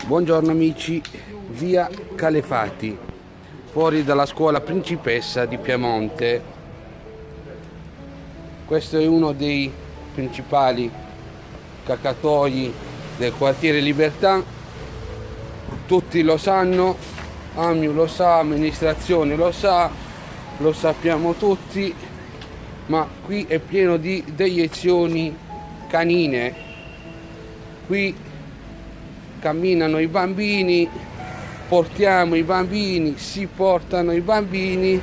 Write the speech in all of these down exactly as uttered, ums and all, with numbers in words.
Buongiorno amici, via Calefati, fuori dalla scuola principessa di Piemonte. Questo è uno dei principali cacatoi del quartiere Libertà. Tutti lo sanno, Amiu lo sa, amministrazione lo sa, lo sappiamo tutti, ma qui è pieno di deiezioni canine. Qui camminano i bambini, portiamo i bambini, si portano i bambini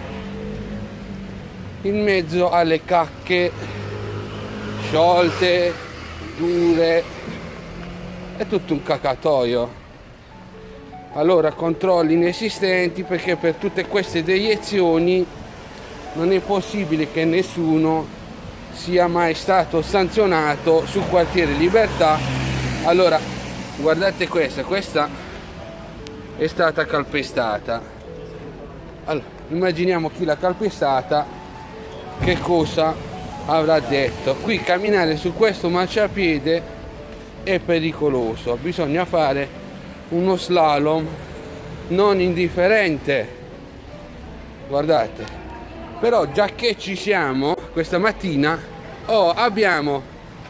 in mezzo alle cacche sciolte, dure, è tutto un cacatoio. Allora controlli inesistenti, perché per tutte queste deiezioni non è possibile che nessuno sia mai stato sanzionato sul quartiere Libertà. Allora guardate questa, questa è stata calpestata. Allora, immaginiamo chi l'ha calpestata, che cosa avrà detto. Qui camminare su questo marciapiede è pericoloso, bisogna fare uno slalom non indifferente. Guardate, però già che ci siamo questa mattina, oh, abbiamo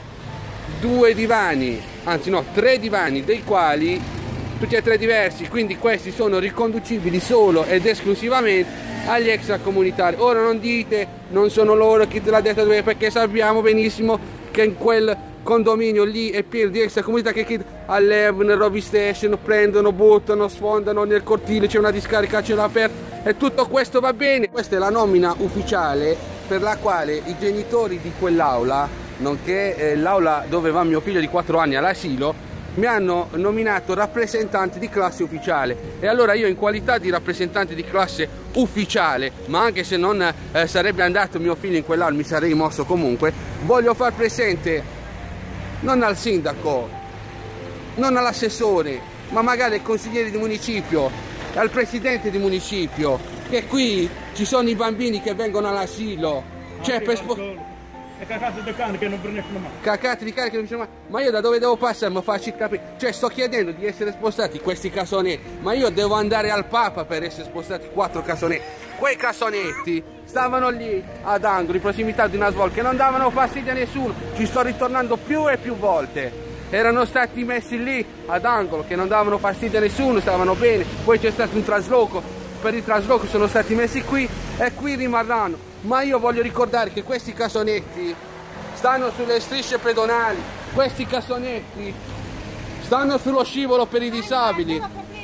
due divani, anzi no, tre divani, dei quali tutti e tre diversi, quindi questi sono riconducibili solo ed esclusivamente agli extracomunitari. Ora non dite non sono loro chi te l'ha detto, perché sappiamo benissimo che in quel condominio lì è pieno di extracomunità che all'Ev, nel Rovi Station, prendono, buttano, sfondano nel cortile, c'è una discarica a cielo aperto e tutto questo va bene. Questa è la nomina ufficiale per la quale i genitori di quell'aula, nonché eh, l'aula dove va mio figlio di quattro anni all'asilo, mi hanno nominato rappresentante di classe ufficiale. E allora io, in qualità di rappresentante di classe ufficiale, ma anche se non eh, sarebbe andato mio figlio in quell'aula, mi sarei mosso comunque, voglio far presente non al sindaco, non all'assessore, ma magari ai consiglieri di municipio, al presidente di municipio, che qui ci sono i bambini che vengono all'asilo, cioè per spo- e cacate di cane che non prendono mai. Cacate di cane che non prendono mai. Ma io da dove devo passare? Mi facci capire. Cioè sto chiedendo di essere spostati questi cassonetti, ma io devo andare al Papa per essere spostati quattro cassonetti. Quei cassonetti stavano lì ad angolo, in prossimità di una svolta, che non davano fastidio a nessuno. Ci sto ritornando più e più volte. Erano stati messi lì ad angolo, che non davano fastidio a nessuno, stavano bene. Poi c'è stato un trasloco, per il trasloco sono stati messi qui e qui rimarranno. Ma io voglio ricordare che questi cassonetti stanno sulle strisce pedonali, questi cassonetti stanno sullo scivolo per i disabili.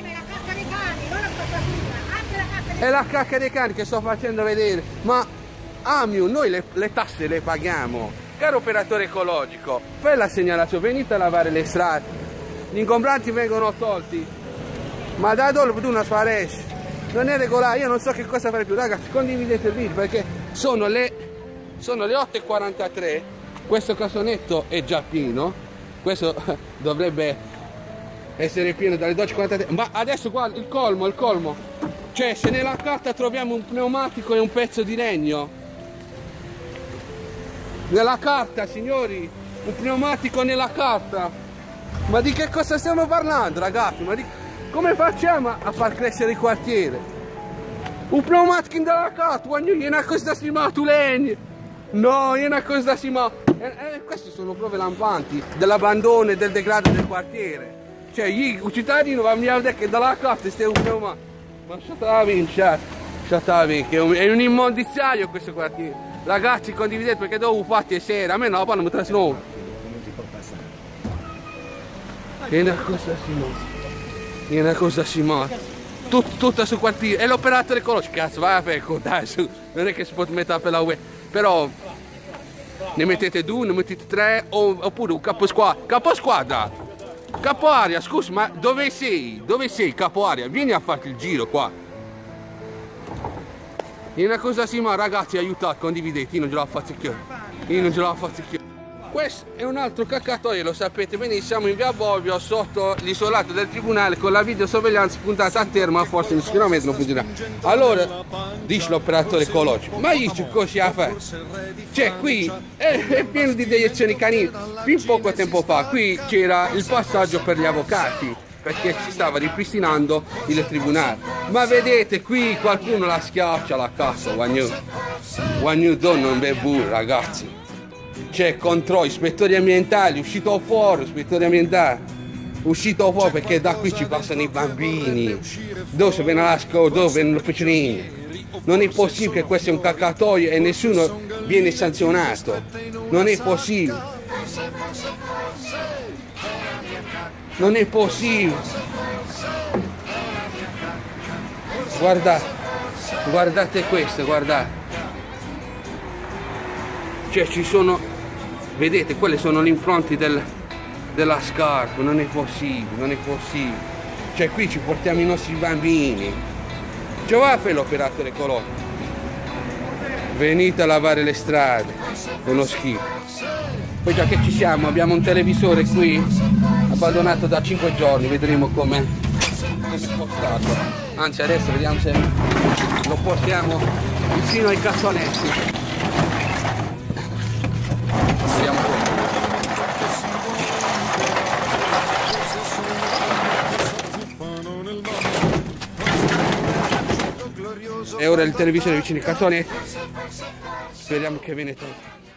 È la cacca dei cani che sto facendo vedere. Ma Amiu, noi le, le tasse le paghiamo. Caro operatore ecologico, fai la segnalazione, venite a lavare le strade, gli ingombranti vengono tolti, ma da dove tu non sparesci? Non è regolare, io non so che cosa fare più. Ragazzi, condividete il video, perché sono le, sono le otto e quarantatré, questo cassonetto è già pieno, questo dovrebbe essere pieno dalle dodici e quarantatré, ma adesso qua il colmo, il colmo, cioè se nella carta troviamo un pneumatico e un pezzo di legno, nella carta, signori, un pneumatico nella carta, ma di che cosa stiamo parlando, ragazzi? Ma di... come facciamo a far crescere il quartiere? Un pneumatico in della carta, guarda, è una cosa da stimare, tu legni. No, è una cosa da stimare. E, e questi sono prove lampanti dell'abbandono e del degrado del quartiere. Cioè, i cittadini vanno a vedere che dalla carta stai un pneumatico. Ma lasciatela vincere, lasciatela vincere, è un immondiziario questo quartiere. Ragazzi, condividete, perché dopo fate e sera, a me no, poi non mi trasloco. È una cosa si è una cosa si muove. Tut, tutta sul quartiere. E l'operatore ecologico, cazzo, vai a fare, dai, su. Non è che si può mettere per la U E. Però ne mettete due, ne mettete tre, oppure un caposquadra. Caposquadra! Capo aria, scusa, ma dove sei? Dove sei, capo aria? Vieni a farti il giro qua. È una cosa sì, ma ragazzi, aiutate, condividete, io non ce la faccio più. Io non ce la faccio più. Questo è un altro cacatoio, lo sapete benissimo, siamo in via Bobbio, sotto l'isolato del tribunale, con la videosorveglianza puntata a terra, ma forse sicuramente non funzionerà. Allora, dice l'operatore ecologico, ma io cosa fare? Cioè, qui è, è pieno di deiezioni canine. Fin poco tempo fa, qui c'era il passaggio per gli avvocati, perché si stava ripristinando il tribunale. Ma vedete qui qualcuno la schiaccia la cassa, when you, when you don't non bevu, ragazzi. C'è controllo, ispettori ambientali, uscito fuori, ispettori ambientali, uscito fuori perché da qui ci passano i bambini. Dove viene la scuola, dove vengono i piccolini. Non è possibile che questo è un cacatoio e nessuno viene sanzionato. Non è possibile. Non è possibile. Guardate, guardate questo, guardate. Cioè ci sono, vedete, quelle sono le impronte del, della scarpa, non è possibile, non è possibile. Cioè qui ci portiamo i nostri bambini. Cioè va a fare l'operatore ecologico. Venite a lavare le strade, è uno schifo. Poi già che ci siamo, abbiamo un televisore qui, abbandonato da cinque giorni, vedremo come è spostato. Anzi adesso vediamo se lo portiamo vicino ai cassonetti. Vediamo come. E ora il televisore vicino ai cassonetti. Speriamo che viene tolto.